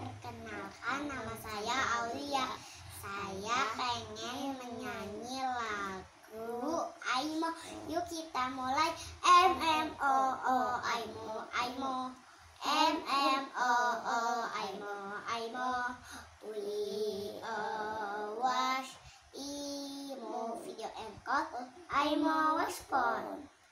Perkenalkan, nama saya Aulia. Saya pengen menyanyi lagu Aimo. Yuk kita mulai. MMO Aimo Aimo. MMO Aimo Aimo. We watch Imo video and call Aimo was born.